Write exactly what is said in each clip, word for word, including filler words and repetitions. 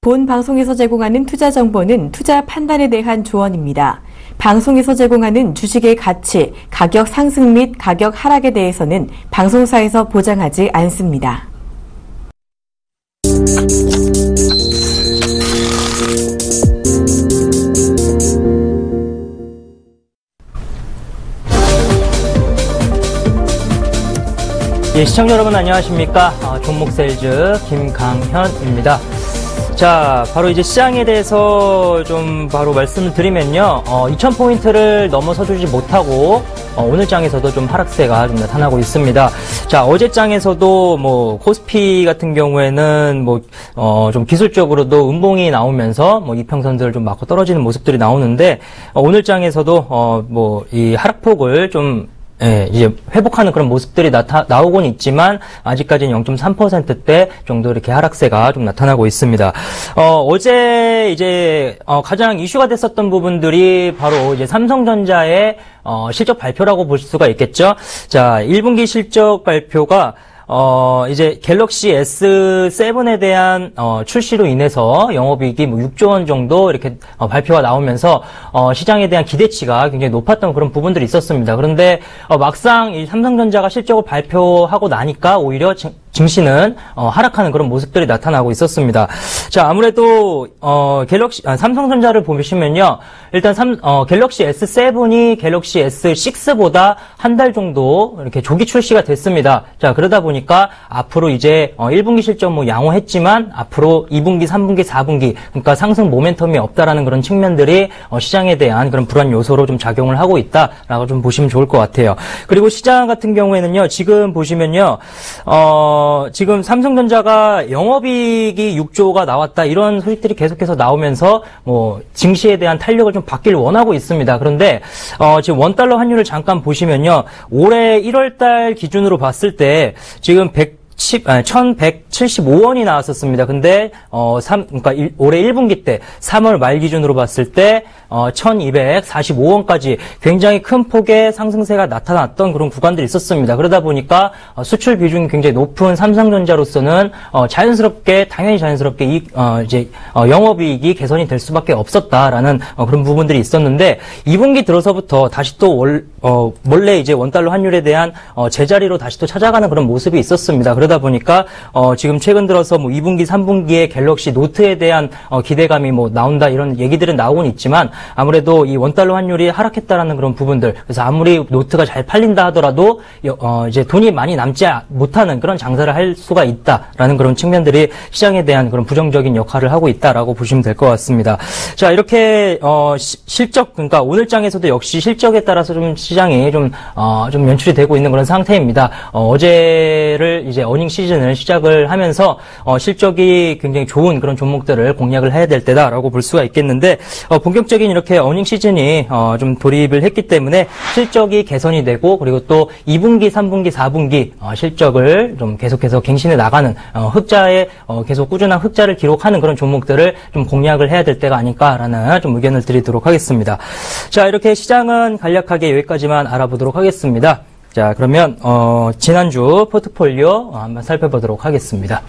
본 방송에서 제공하는 투자 정보는 투자 판단에 대한 조언입니다. 방송에서 제공하는 주식의 가치, 가격 상승 및 가격 하락에 대해서는 방송사에서 보장하지 않습니다. 예, 시청자 여러분 안녕하십니까? 어, 종목셀즈 김강현입니다. 자, 바로 이제 시장에 대해서 좀 바로 말씀을 드리면요. 어, 이천 포인트를 넘어서 주지 못하고 어, 오늘 장에서도 좀 하락세가 좀 나타나고 있습니다. 자, 어제 장에서도 뭐 코스피 같은 경우에는 뭐 어, 좀 기술적으로도 음봉이 나오면서 뭐 이평선들을 좀 맞고 떨어지는 모습들이 나오는데 어, 오늘 장에서도 어, 뭐 이 하락폭을 좀 예, 이제 회복하는 그런 모습들이 나타, 나오곤 있지만, 아직까지는 영 점 삼 퍼센트대 정도 이렇게 하락세가 좀 나타나고 있습니다. 어, 어제 이제, 어, 가장 이슈가 됐었던 부분들이 바로 이제 삼성전자의, 어, 실적 발표라고 볼 수가 있겠죠. 자, 일 분기 실적 발표가 어, 이제 갤럭시 에스 세븐에 대한, 어, 출시로 인해서 영업이익이 뭐 육조 원 정도 이렇게, 어, 발표가 나오면서, 어, 시장에 대한 기대치가 굉장히 높았던 그런 부분들이 있었습니다. 그런데, 어, 막상 이 삼성전자가 실적을 발표하고 나니까 오히려 증, 증시는, 어, 하락하는 그런 모습들이 나타나고 있었습니다. 자, 아무래도, 어, 갤럭시, 아, 삼성전자를 보시면요. 일단 삼, 어, 갤럭시 에스 세븐이 갤럭시 에스 식스보다 한 달 정도 이렇게 조기 출시가 됐습니다. 자, 그러다 보니 니까 앞으로 이제 일 분기 실적 뭐 양호했지만 앞으로 이 분기, 삼 분기, 사 분기 그러니까 상승 모멘텀이 없다라는 그런 측면들이 시장에 대한 그런 불안 요소로 좀 작용을 하고 있다라고 좀 보시면 좋을 것 같아요. 그리고 시장 같은 경우에는요. 지금 보시면요. 어, 지금 삼성전자가 영업이익이 육조가 나왔다 이런 소식들이 계속해서 나오면서 뭐 증시에 대한 탄력을 좀 받기를 원하고 있습니다. 그런데 어, 지금 원달러 환율을 잠깐 보시면요. 올해 일월 달 기준으로 봤을 때 지금 천백칠십오 원이 나왔었습니다. 근데, 어, 삼, 그러니까 일, 올해 일 분기 때, 삼월 말 기준으로 봤을 때, 어, 천이백사십오 원까지 굉장히 큰 폭의 상승세가 나타났던 그런 구간들이 있었습니다. 그러다 보니까, 어, 수출 비중이 굉장히 높은 삼성전자로서는, 어, 자연스럽게, 당연히 자연스럽게 이, 어, 이제, 어, 영업이익이 개선이 될 수밖에 없었다라는, 어, 그런 부분들이 있었는데, 이 분기 들어서부터 다시 또 월, 어, 원래 이제 원달러 환율에 대한, 어, 제자리로 다시 또 찾아가는 그런 모습이 있었습니다. 그러다 보니까 어 지금 최근 들어서 뭐 이 분기, 삼 분기에 갤럭시 노트에 대한 어 기대감이 뭐 나온다 이런 얘기들은 나오곤 있지만 아무래도 이 원달러 환율이 하락했다라는 그런 부분들 그래서 아무리 노트가 잘 팔린다 하더라도 어 이제 돈이 많이 남지 못하는 그런 장사를 할 수가 있다라는 그런 측면들이 시장에 대한 그런 부정적인 역할을 하고 있다라고 보시면 될 것 같습니다. 자, 이렇게 어 시, 실적 그러니까 오늘 장에서도 역시 실적에 따라서 좀 시장이 좀 어 좀 연출이 되고 있는 그런 상태입니다. 어, 어제를 이제 어닝 시즌을 시작을 하면서 어, 실적이 굉장히 좋은 그런 종목들을 공략을 해야 될 때다라고 볼 수가 있겠는데 어, 본격적인 이렇게 어닝 시즌이 어, 좀 돌입을 했기 때문에 실적이 개선이 되고 그리고 또 이 분기, 삼 분기, 사 분기 어, 실적을 좀 계속해서 갱신해 나가는 어, 흑자에 어, 계속 꾸준한 흑자를 기록하는 그런 종목들을 좀 공략을 해야 될 때가 아닐까라는 좀 의견을 드리도록 하겠습니다. 자, 이렇게 시장은 간략하게 여기까지만 알아보도록 하겠습니다. 자, 그러면 어, 지난주 포트폴리오 한번 살펴보도록 하겠습니다.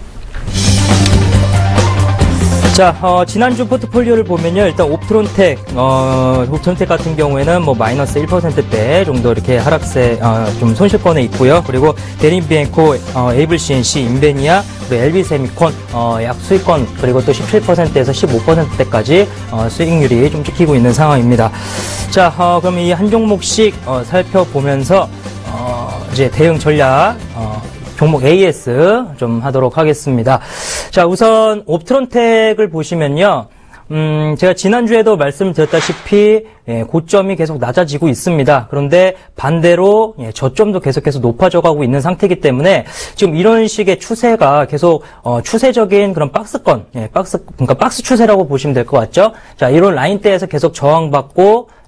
자, 어, 지난주 포트폴리오를 보면요, 일단 옵트론텍, 어, 옵트론텍 같은 경우에는 뭐 마이너스 일 퍼센트대 정도 이렇게 하락세, 어, 좀 손실권에 있고요. 그리고 대림비엔코, 어, 에이블씨엔씨, 인베니아, 그리고 엘비세미콘, 어, 약 수익권, 그리고 또 십칠 퍼센트에서 십오 퍼센트대까지, 어, 수익률이 좀 찍히고 있는 상황입니다. 자, 어, 그럼 이 한 종목씩, 어, 살펴보면서, 어, 이제 대응 전략, 어, 종목 에이에스 좀 하도록 하겠습니다. 자, 우선 옵트론텍을 보시면요. 음, 제가 지난주에도 말씀드렸다시피 예, 고점이 계속 낮아지고 있습니다. 그런데 반대로 예, 저점도 계속해서 높아져 가고 있는 상태이기 때문에 지금 이런 식의 추세가 계속 어, 추세적인 그런 박스권, 예, 박스 그러니까 박스 추세라고 보시면 될 것 같죠. 자, 이런 라인대에서 계속 저항받고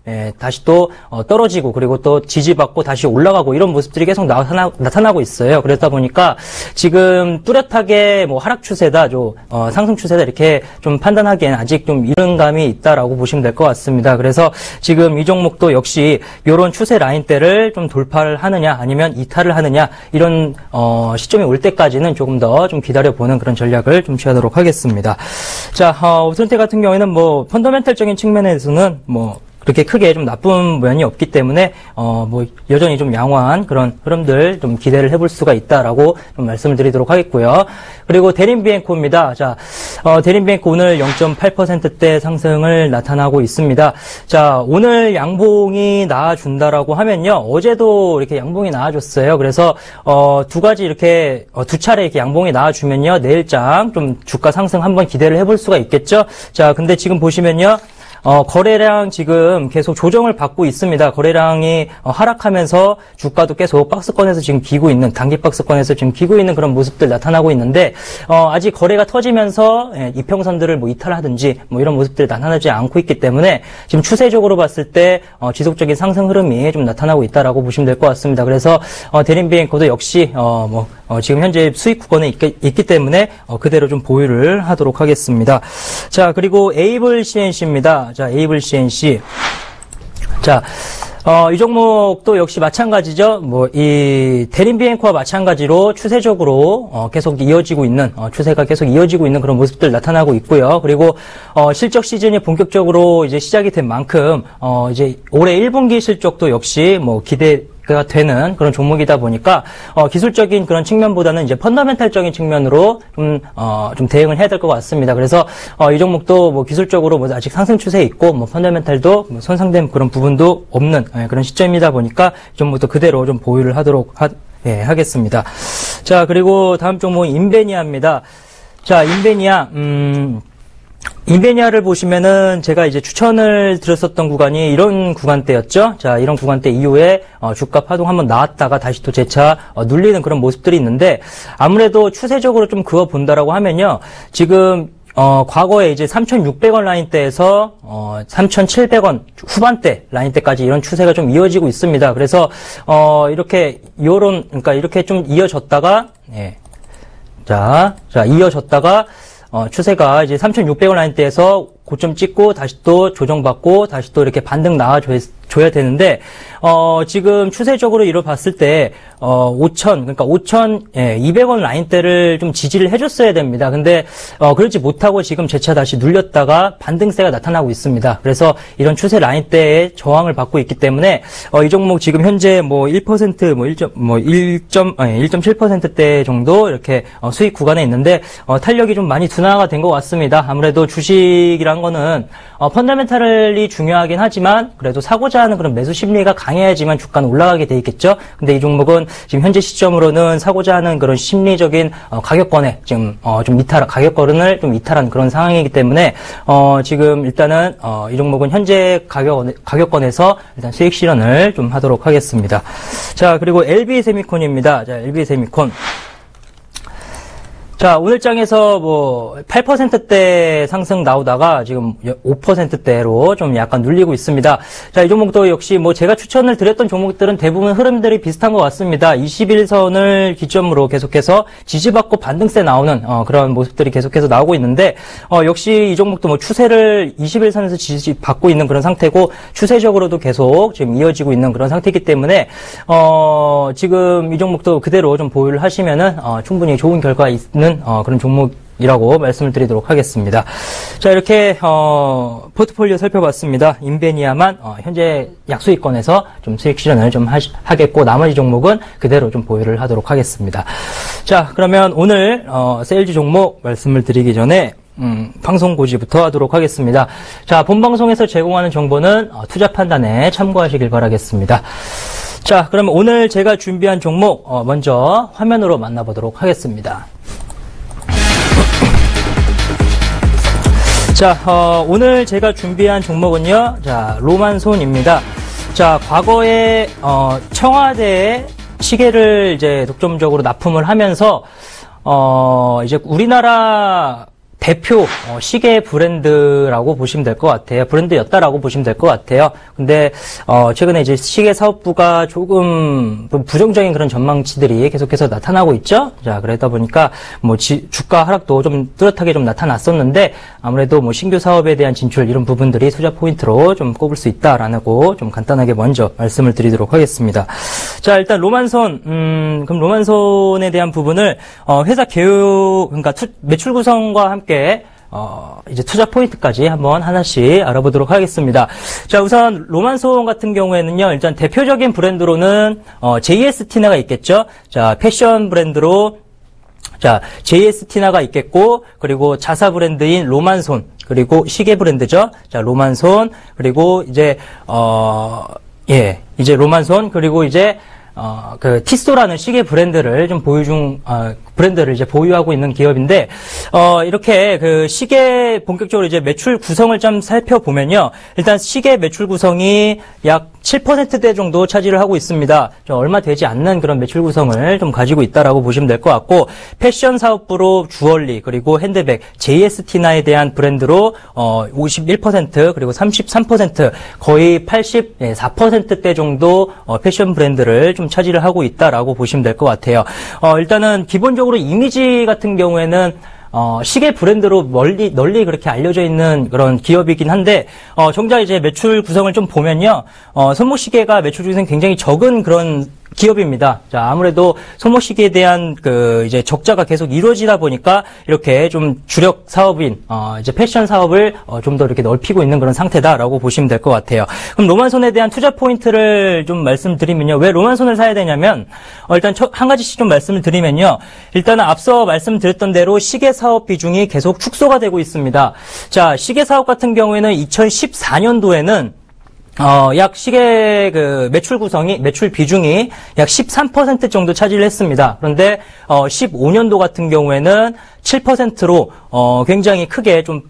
예, 다시 또 어, 떨어지고 그리고 또 지지받고 다시 올라가고 이런 모습들이 계속 나타나, 나타나고 있어요. 그러다 보니까 지금 뚜렷하게 뭐 하락 추세다, 좀 어, 상승 추세다 이렇게 좀 판단하기에는 아직 좀 이른 감이 있다라고 보시면 될 것 같습니다. 그래서 지금 이 종목도 역시 이런 추세 라인대를 좀 돌파를 하느냐 아니면 이탈을 하느냐 이런 어, 시점이 올 때까지는 조금 더 좀 기다려보는 그런 전략을 좀 취하도록 하겠습니다. 자, 어, 우선태 같은 경우에는 뭐 펀더멘탈적인 측면에서는 뭐 그렇게 크게 좀 나쁜 면이 없기 때문에 어 뭐 여전히 좀 양호한 그런 흐름들 좀 기대를 해볼 수가 있다라고 좀 말씀을 드리도록 하겠고요. 그리고 대림비엔코입니다. 자, 어, 대림비엔코 오늘 영 점 팔 퍼센트대 상승을 나타나고 있습니다. 자, 오늘 양봉이 나와준다라고 하면요, 어제도 이렇게 양봉이 나와줬어요. 그래서 어, 두 가지 이렇게 어, 두 차례 이렇게 양봉이 나와주면요, 내일장 좀 주가 상승 한번 기대를 해볼 수가 있겠죠. 자, 근데 지금 보시면요. 어, 거래량 지금 계속 조정을 받고 있습니다. 거래량이 어, 하락하면서 주가도 계속 박스권에서 지금 기고 있는, 단기 박스권에서 지금 기고 있는 그런 모습들 나타나고 있는데, 어, 아직 거래가 터지면서 예, 이평선들을 뭐 이탈하든지 뭐 이런 모습들이 나타나지 않고 있기 때문에 지금 추세적으로 봤을 때 어, 지속적인 상승 흐름이 좀 나타나고 있다라고 보시면 될 것 같습니다. 그래서 어, 대림비엔코도 역시 어, 뭐 어, 지금 현재 수익 구간에 있기, 있기 때문에 어, 그대로 좀 보유를 하도록 하겠습니다. 자, 그리고 에이블 씨엔씨입니다. 자, 에이블 씨엔씨. 자, 어, 이 종목도 역시 마찬가지죠. 뭐, 이, 대림비엔코와 마찬가지로 추세적으로, 어, 계속 이어지고 있는, 어, 추세가 계속 이어지고 있는 그런 모습들 나타나고 있고요. 그리고, 어, 실적 시즌이 본격적으로 이제 시작이 된 만큼, 어, 이제 올해 일 분기 실적도 역시 뭐 기대, 가 되는 그런 종목이다 보니까 어, 기술적인 그런 측면보다는 이제 펀더멘탈적인 측면으로 좀, 어, 좀 대응을 해야 될 것 같습니다. 그래서 어, 이 종목도 뭐 기술적으로 뭐 아직 상승 추세에 있고 뭐 펀더멘탈도 뭐 손상된 그런 부분도 없는 예, 그런 시점이다 보니까 이 종목도 그대로 좀 보유를 하도록 하, 예, 하겠습니다. 자, 그리고 다음 종목은 인베니아입니다. 자, 인베니아 음. 인베니아를 보시면은 제가 이제 추천을 드렸었던 구간이 이런 구간대였죠. 자, 이런 구간대 이후에 어, 주가 파동 한번 나왔다가 다시 또 재차 어, 눌리는 그런 모습들이 있는데, 아무래도 추세적으로 좀 그어 본다라고 하면요, 지금 어, 과거에 이제 삼천육백 원 라인대에서 어, 삼천칠백 원 후반대 라인대까지 이런 추세가 좀 이어지고 있습니다. 그래서 어, 이렇게 요런, 그러니까 이렇게 좀 이어졌다가 예. 자, 자 이어졌다가 어, 추세가 이제 삼천육백 원 라인대에서 고점 찍고 다시 또 조정받고 다시 또 이렇게 반등 나와줘야 되는데, 어, 지금 추세적으로 이뤄 봤을 때, 어, 오천, 그러니까 오천이백 원 라인대를 좀 지지를 해줬어야 됩니다. 근데, 어, 그렇지 못하고 지금 재차 다시 눌렸다가 반등세가 나타나고 있습니다. 그래서 이런 추세 라인대에 저항을 받고 있기 때문에, 어, 이 종목 지금 현재 뭐 일 퍼센트, 뭐 일 점, 뭐 일 점, 아니, 일 점 칠 퍼센트대 정도 이렇게 어, 수익 구간에 있는데, 어, 탄력이 좀 많이 둔화가 된 것 같습니다. 아무래도 주식이랑 거는 어, 펀더멘탈이 중요하긴 하지만 그래도 사고자 하는 그런 매수 심리가 강해야지만 주가는 올라가게 돼 있겠죠. 근데 이 종목은 지금 현재 시점으로는 사고자 하는 그런 심리적인 어, 가격권에 지금 어, 좀 이탈, 가격권을 좀 이탈한 그런 상황이기 때문에 어, 지금 일단은 어, 이 종목은 현재 가격 가격권에서 일단 수익 실현을 좀 하도록 하겠습니다. 자, 그리고 엘비세미콘입니다. 자, 엘비세미콘. 자, 오늘 장에서 뭐 팔 퍼센트대 상승 나오다가 지금 오 퍼센트대로 좀 약간 눌리고 있습니다. 자, 이 종목도 역시 뭐 제가 추천을 드렸던 종목들은 대부분 흐름들이 비슷한 것 같습니다. 이십일 선을 기점으로 계속해서 지지받고 반등세 나오는 어, 그런 모습들이 계속해서 나오고 있는데, 어, 역시 이 종목도 뭐 추세를 이십일 선에서 지지받고 있는 그런 상태고 추세적으로도 계속 지금 이어지고 있는 그런 상태이기 때문에 어, 지금 이 종목도 그대로 좀 보유를 하시면은 어, 충분히 좋은 결과 있는 어, 그런 종목이라고 말씀을 드리도록 하겠습니다. 자, 이렇게 어, 포트폴리오 살펴봤습니다. 인베니아만 어, 현재 약수익권에서 좀 수익 실현을 좀 하시, 하겠고 나머지 종목은 그대로 좀 보유를 하도록 하겠습니다. 자, 그러면 오늘 어, 세일즈 종목 말씀을 드리기 전에 음, 방송 고지부터 하도록 하겠습니다. 자, 본 방송에서 제공하는 정보는 어, 투자 판단에 참고하시길 바라겠습니다. 자, 그러면 오늘 제가 준비한 종목 어, 먼저 화면으로 만나보도록 하겠습니다. 자, 어, 오늘 제가 준비한 종목은요, 자, 로만손입니다. 자, 과거에, 어, 청와대에 시계를 이제 독점적으로 납품을 하면서, 어, 이제 우리나라 대표 어, 시계 브랜드라고 보시면 될 것 같아요. 브랜드였다라고 보시면 될 것 같아요. 근데 어, 최근에 이제 시계 사업부가 조금 부정적인 그런 전망치들이 계속해서 나타나고 있죠. 자, 그러다 보니까 뭐 지, 주가 하락도 좀 뚜렷하게 좀 나타났었는데 아무래도 뭐 신규 사업에 대한 진출 이런 부분들이 투자 포인트로 좀 꼽을 수 있다라고 좀 간단하게 먼저 말씀을 드리도록 하겠습니다. 자, 일단 로만손, 음, 그럼 로만손에 대한 부분을 어, 회사 개요, 그러니까 투, 매출 구성과 함께 어, 이제 투자 포인트까지 한번 하나씩 알아보도록 하겠습니다. 자, 우선 로만손 같은 경우에는요, 일단 대표적인 브랜드로는 어, 제이에스티나가 있겠죠. 자, 패션 브랜드로 자, 제이에스티나가 있겠고, 그리고 자사 브랜드인 로만손, 그리고 시계 브랜드죠. 자, 로만손, 그리고 이제 어, 예, 이제 로만손, 그리고 이제 어, 그, 티스토라는 시계 브랜드를 좀 보유 중, 어, 브랜드를 이제 보유하고 있는 기업인데, 어, 이렇게 그 시계 본격적으로 이제 매출 구성을 좀 살펴보면요. 일단 시계 매출 구성이 약 칠 퍼센트대 정도 차지를 하고 있습니다. 좀 얼마 되지 않는 그런 매출 구성을 좀 가지고 있다라고 보시면 될 것 같고, 패션 사업부로 주얼리, 그리고 핸드백, 제이에스티나에 대한 브랜드로, 어, 오십일 퍼센트, 그리고 삼십삼 퍼센트, 거의 팔십사 퍼센트대 정도, 어, 패션 브랜드를 좀 차지를 하고 있다라고 보시면 될 것 같아요. 어, 일단은 기본적으로 이미지 같은 경우에는 어, 시계 브랜드로 널리, 널리 그렇게 알려져 있는 그런 기업이긴 한데, 어, 정작 이제 매출 구성을 좀 보면요, 어, 손목시계가 매출 중에서는 굉장히 적은 그런 기업입니다. 자, 아무래도 손목시계에 대한 그 이제 적자가 계속 이루어지다 보니까 이렇게 좀 주력 사업인 어 이제 패션 사업을 어 좀 더 이렇게 넓히고 있는 그런 상태다라고 보시면 될 것 같아요. 그럼 로만손에 대한 투자 포인트를 좀 말씀드리면요. 왜 로만손을 사야 되냐면 어 일단 한 가지씩 좀 말씀을 드리면요. 일단은 앞서 말씀드렸던 대로 시계 사업 비중이 계속 축소가 되고 있습니다. 자, 시계 사업 같은 경우에는 이천십사 년도에는 어, 약 시계 그 매출 구성이 매출 비중이 약 십삼 퍼센트 정도 차지를 했습니다. 그런데 어 십오 년도 같은 경우에는 칠 퍼센트로 어 굉장히 크게 좀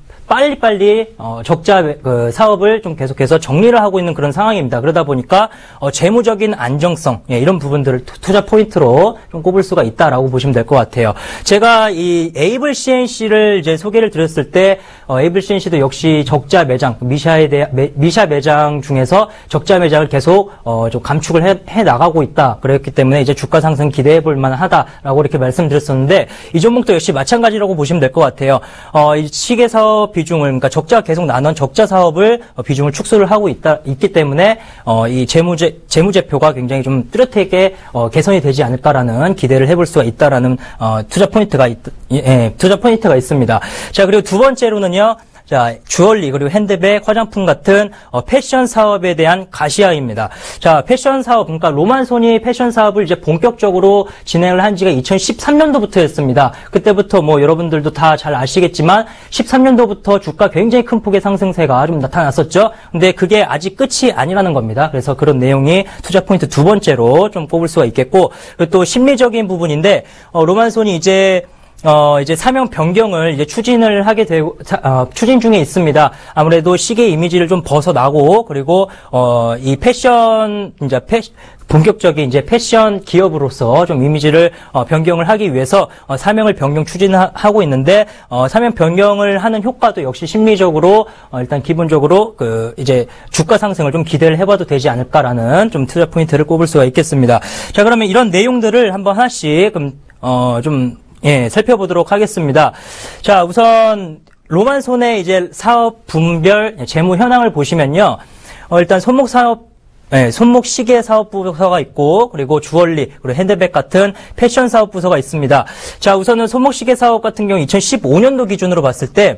빨리빨리 어, 적자 그 사업을 좀 계속해서 정리를 하고 있는 그런 상황입니다. 그러다 보니까 어, 재무적인 안정성 예, 이런 부분들을 투자 포인트로 좀 꼽을 수가 있다라고 보시면 될 것 같아요. 제가 이 에이블 씨엔씨를 이제 소개를 드렸을 때 어, 에이블 씨엔씨도 역시 적자 매장 미샤에 대한 매, 미샤 매장 중에서 적자 매장을 계속 어, 좀 감축을 해, 해 나가고 있다. 그랬기 때문에 이제 주가 상승 기대해 볼 만하다라고 이렇게 말씀드렸었는데 이 종목도 역시 마찬가지라고 보시면 될 것 같아요. 어, 이 시계 사업 비중을, 그러니까 적자가 계속 나눈 적자 사업을 어, 비중을 축소를 하고 있다 있기 때문에 어, 이 재무제 재무제표가 굉장히 좀 뚜렷하게 어, 개선이 되지 않을까라는 기대를 해볼 수가 있다라는 어, 투자 포인트가 있, 예, 투자 포인트가 있습니다. 자, 그리고 두 번째로는요. 자, 주얼리 그리고 핸드백, 화장품 같은 어, 패션 사업에 대한 가시화입니다. 자, 패션 사업, 그러니까 로만손이 패션 사업을 이제 본격적으로 진행을 한 지가 이천십삼 년도부터였습니다. 그때부터 뭐 여러분들도 다 잘 아시겠지만 십삼 년도부터 주가 굉장히 큰 폭의 상승세가 좀 나타났었죠. 근데 그게 아직 끝이 아니라는 겁니다. 그래서 그런 내용이 투자 포인트 두 번째로 좀 꼽을 수가 있겠고, 그리고 또 심리적인 부분인데 어, 로만손이 이제 어, 이제 사명 변경을 이제 추진을 하게 되고, 어, 추진 중에 있습니다. 아무래도 시계 이미지를 좀 벗어나고, 그리고, 어, 이 패션, 이제 패, 본격적인 이제 패션 기업으로서 좀 이미지를 어, 변경을 하기 위해서 어, 사명을 변경 추진하고 있는데, 어, 사명 변경을 하는 효과도 역시 심리적으로, 어, 일단 기본적으로 그, 이제 주가 상승을 좀 기대를 해봐도 되지 않을까라는 좀 투자 포인트를 꼽을 수가 있겠습니다. 자, 그러면 이런 내용들을 한번 하나씩, 좀, 어, 좀, 예, 살펴보도록 하겠습니다. 자, 우선 로만손의 이제 사업 분별 재무 현황을 보시면요. 어, 일단 손목 사업, 예, 손목 시계 사업 부서가 있고, 그리고 주얼리, 그리고 핸드백 같은 패션 사업 부서가 있습니다. 자, 우선은 손목 시계 사업 같은 경우 이천십오 년도 기준으로 봤을 때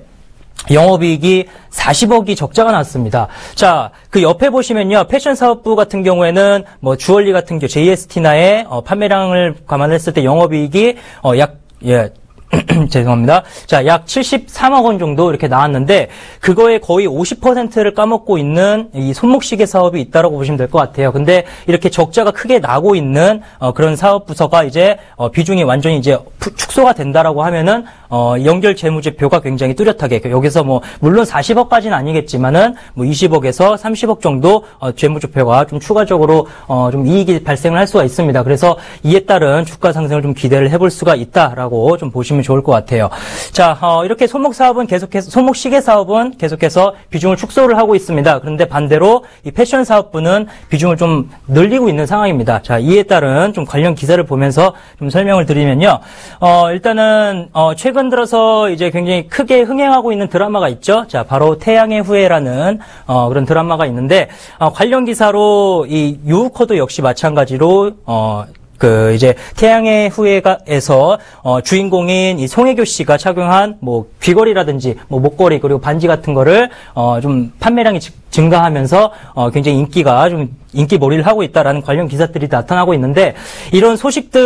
영업이익이 사십억이 적자가 났습니다. 자, 그 옆에 보시면요. 패션 사업부 같은 경우에는 뭐 주얼리 같은 경우 제이에스티나의 어, 판매량을 감안했을 때 영업이익이 어, 약 예. 죄송합니다. 자, 약 칠십삼억 원 정도 이렇게 나왔는데 그거에 거의 오십 퍼센트를 까먹고 있는 이 손목시계 사업이 있다라고 보시면 될 것 같아요. 근데 이렇게 적자가 크게 나고 있는 어, 그런 사업 부서가 이제 어, 비중이 완전히 이제 축소가 된다라고 하면은 어, 연결 재무제표가 굉장히 뚜렷하게 여기서 뭐 물론 사십억까지는 아니겠지만은 뭐 이십억에서 삼십억 정도 어, 재무제표가 좀 추가적으로 어, 좀 이익이 발생을 할 수가 있습니다. 그래서 이에 따른 주가 상승을 좀 기대를 해볼 수가 있다라고 좀 보시면 보시면 좋을 것 같아요. 자, 어, 이렇게 손목 사업은 계속해서, 손목 시계 사업은 계속해서 비중을 축소를 하고 있습니다. 그런데 반대로 이 패션 사업부는 비중을 좀 늘리고 있는 상황입니다. 자, 이에 따른 좀 관련 기사를 보면서 좀 설명을 드리면요. 어, 일단은, 어, 최근 들어서 이제 굉장히 크게 흥행하고 있는 드라마가 있죠. 자, 바로 태양의 후예라는, 어, 그런 드라마가 있는데, 어, 관련 기사로 이 유우코도 역시 마찬가지로, 어, 그 이제 태양의 후예가에서 어 주인공인 이 송혜교 씨가 착용한 뭐 귀걸이라든지 뭐 목걸이 그리고 반지 같은 거를 어 좀 판매량이 증가하면서 어 굉장히 인기가 좀 인기몰이를 하고 있다라는 관련 기사들이 나타나고 있는데, 이런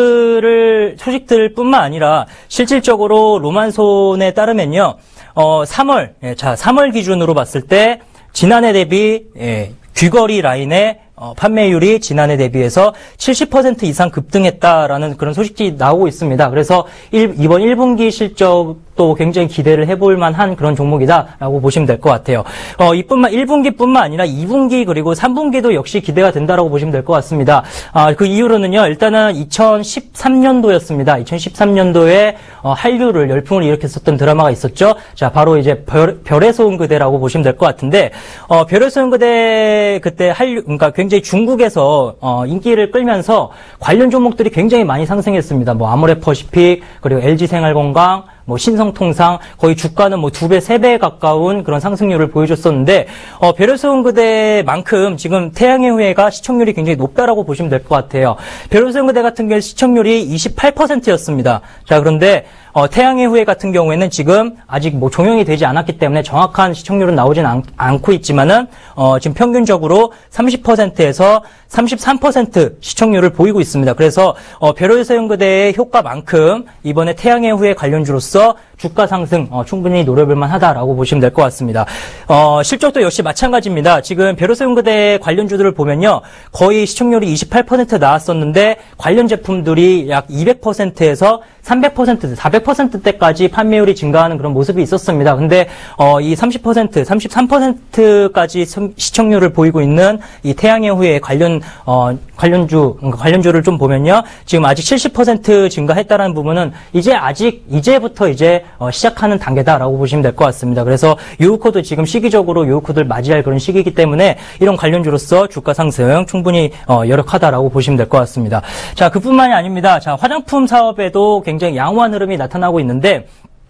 소식들을 소식들뿐만 아니라 실질적으로 로만손에 따르면요. 어 삼월 예, 자 삼월 기준으로 봤을 때 지난해 대비 예, 귀걸이 라인의 어, 판매율이 지난해 대비해서 칠십 퍼센트 이상 급등했다라는 그런 소식이 나오고 있습니다. 그래서 일, 이번 일 분기 실적도 굉장히 기대를 해볼 만한 그런 종목이다라고 보시면 될 것 같아요. 어, 이뿐만 일 분기뿐만 아니라 이 분기 그리고 삼 분기도 역시 기대가 된다라고 보시면 될 것 같습니다. 아, 그 이유로는요. 일단은 이천십삼 년도였습니다. 이천십삼 년도에 어, 한류를 열풍을 일으켰었던 드라마가 있었죠. 자, 바로 이제 별, 별에서 온 그대라고 보시면 될 것 같은데, 어, 별에서 온 그대 그때 한류, 그러니까 굉장히 이제 중국에서 어, 인기를 끌면서 관련 종목들이 굉장히 많이 상승했습니다. 뭐 아모레퍼시픽 그리고 엘지생활건강, 뭐 신성통상 거의 주가는 뭐 두 배, 세 배에 가까운 그런 상승률을 보여줬었는데, 어, 별에서 온 그대만큼 지금 태양의 후예가 시청률이 굉장히 높다라고 보시면 될 것 같아요. 별에서 온 그대 같은 경우 시청률이 이십팔 퍼센트였습니다. 자, 그런데 어, 태양의 후예 같은 경우에는 지금 아직 뭐 종영이 되지 않았기 때문에 정확한 시청률은 나오진 않, 않고 있지만은, 어, 지금 평균적으로 삼십 퍼센트에서 삼십삼 퍼센트 시청률을 보이고 있습니다. 그래서, 어, 별에서 온 그대의 효과만큼 이번에 태양의 후예 관련주로서 주가 상승, 어, 충분히 노려볼 만하다라고 보시면 될 것 같습니다. 어, 실적도 역시 마찬가지입니다. 지금 별에서 온 그대 관련주들을 보면요. 거의 시청률이 이십팔 퍼센트 나왔었는데, 관련 제품들이 약 이백 퍼센트에서 삼백 퍼센트, 사백 퍼센트대까지 판매율이 증가하는 그런 모습이 있었습니다. 근데 어, 이 삼십 퍼센트, 삼십삼 퍼센트까지 시청률을 보이고 있는 이 태양의 후예 관련 어, 관련주 관련주를 좀 보면요, 지금 아직 칠십 퍼센트 증가했다라는 부분은 이제 아직 이제부터 이제 어, 시작하는 단계다라고 보시면 될 것 같습니다. 그래서 유우코도 지금 시기적으로 유우코들 맞이할 그런 시기이기 때문에 이런 관련주로서 주가 상승 충분히 어, 여력하다라고 보시면 될 것 같습니다. 자, 그뿐만이 아닙니다. 자, 화장품 사업에도 굉장히 양호한 흐름이 나타나고 있는데,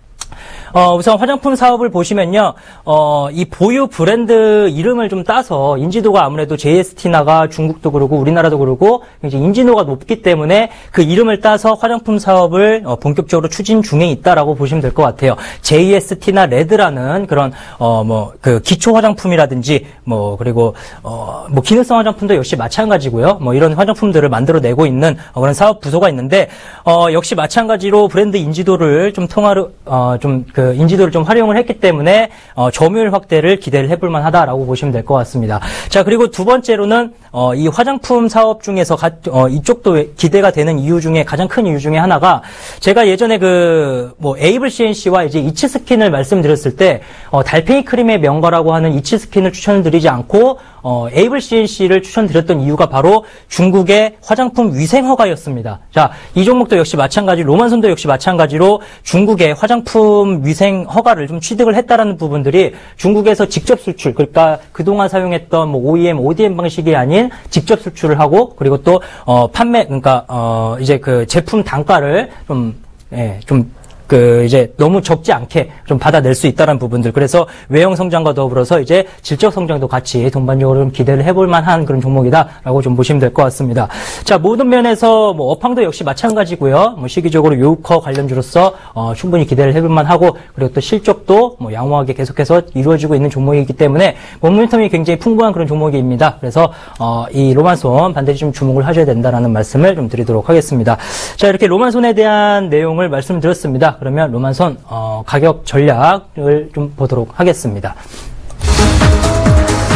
어, 우선 화장품 사업을 보시면요, 어, 이 보유 브랜드 이름을 좀 따서 인지도가 아무래도 제이에스티나가 중국도 그러고 우리나라도 그러고 이제 인지도가 높기 때문에 그 이름을 따서 화장품 사업을 어, 본격적으로 추진 중에 있다라고 보시면 될 것 같아요. 제이에스티나 레드라는 그런, 어, 뭐, 그 기초 화장품이라든지 뭐, 그리고, 어, 뭐, 기능성 화장품도 역시 마찬가지고요. 뭐, 이런 화장품들을 만들어내고 있는 어, 그런 사업 부서가 있는데, 어, 역시 마찬가지로 브랜드 인지도를 좀 통하로, 어, 좀, 그 인지도를 좀 활용을 했기 때문에 어, 점유율 확대를 기대를 해볼 만하다라고 보시면 될 것 같습니다. 자, 그리고 두 번째로는 어, 이 화장품 사업 중에서 가, 어, 이쪽도 기대가 되는 이유 중에 가장 큰 이유 중에 하나가, 제가 예전에 그 뭐 에이블 씨엔씨와 이제 이치스킨을 말씀드렸을 때 어, 달팽이 크림의 명가라고 하는 이치스킨을 추천드리지 않고 어, 에이블 씨엔씨를 추천드렸던 이유가 바로 중국의 화장품 위생 허가였습니다. 자, 이 종목도 역시 마찬가지, 로만손도 역시 마찬가지로 중국의 화장품 위생 허가를 좀 취득을 했다라는 부분들이 중국에서 직접 수출, 그러니까 그동안 사용했던 뭐 오이엠, 오디엠 방식이 아닌 직접 수출을 하고, 그리고 또 어, 판매, 그러니까 어, 이제 그 제품 단가를 좀 예, 좀 그 이제 너무 적지 않게 좀 받아낼 수 있다는 부분들. 그래서 외형 성장과 더불어서 이제 질적 성장도 같이 동반적으로 좀 기대를 해볼 만한 그런 종목이다라고 좀 보시면 될 것 같습니다. 자, 모든 면에서 뭐 업황도 역시 마찬가지고요. 뭐 시기적으로 요우커 관련주로서 어, 충분히 기대를 해볼 만하고, 그리고 또 실적도 뭐 양호하게 계속해서 이루어지고 있는 종목이기 때문에 모멘텀이 굉장히 풍부한 그런 종목입니다. 그래서 어, 이 로만손 반드시 좀 주목을 하셔야 된다라는 말씀을 좀 드리도록 하겠습니다. 자, 이렇게 로만손에 대한 내용을 말씀드렸습니다. 그러면 로만손 어, 가격 전략을 좀 보도록 하겠습니다.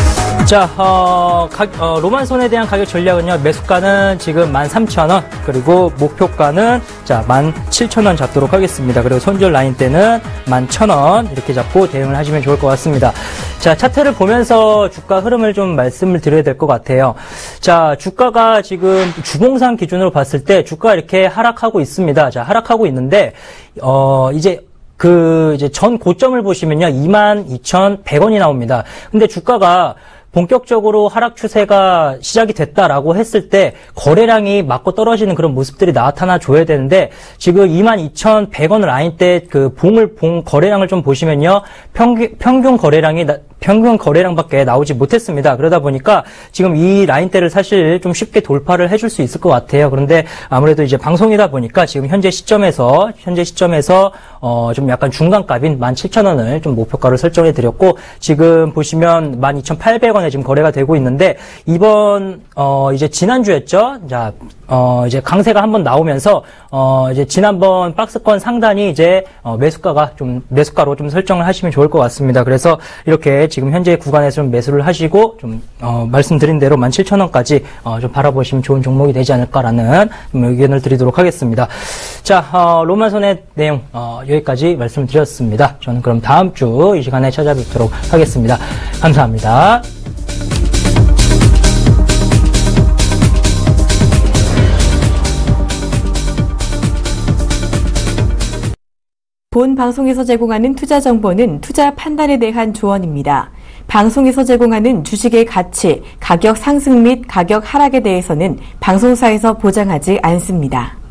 자, 어, 가, 어, 로만손에 대한 가격 전략은요, 매수가는 지금 만 삼천 원, 그리고 목표가는, 자, 만 칠천 원 잡도록 하겠습니다. 그리고 손절 라인대는 만 천 원, 이렇게 잡고 대응을 하시면 좋을 것 같습니다. 자, 차트를 보면서 주가 흐름을 좀 말씀을 드려야 될 것 같아요. 자, 주가가 지금 주봉상 기준으로 봤을 때 주가가 이렇게 하락하고 있습니다. 자, 하락하고 있는데, 어, 이제, 그, 이제 전 고점을 보시면요, 이만 이천백 원이 나옵니다. 근데 주가가 본격적으로 하락 추세가 시작이 됐다라고 했을 때 거래량이 맞고 떨어지는 그런 모습들이 나타나 줘야 되는데 지금 이만 이천백 원 라인대 그 봉을 봉 거래량을 좀 보시면요. 평균 평균 거래량이 나, 평균 거래량밖에 나오지 못했습니다. 그러다 보니까 지금 이 라인대를 사실 좀 쉽게 돌파를 해줄 수 있을 것 같아요. 그런데 아무래도 이제 방송이다 보니까 지금 현재 시점에서 현재 시점에서 어 좀 약간 중간값인 만 칠천 원을 좀 목표가로 설정해 드렸고 지금 보시면 만 이천팔백 원에 지금 거래가 되고 있는데 이번 어 이제 지난주였죠. 자, 어 이제 강세가 한번 나오면서 어 이제 지난번 박스권 상단이 이제 어 매수가가 좀 매수가로 좀 설정을 하시면 좋을 것 같습니다. 그래서 이렇게 지금 현재 구간에서 좀 매수를 하시고 좀 어 말씀드린 대로 만 칠천 원까지 어 좀 바라보시면 좋은 종목이 되지 않을까라는 좀 의견을 드리도록 하겠습니다. 자, 어 로만손의 내용 어 여기까지 말씀을 드렸습니다. 저는 그럼 다음 주 이 시간에 찾아뵙도록 하겠습니다. 감사합니다. 본 방송에서 제공하는 투자 정보는 투자 판단에 대한 조언입니다. 방송에서 제공하는 주식의 가치, 가격 상승 및 가격 하락에 대해서는 방송사에서 보장하지 않습니다.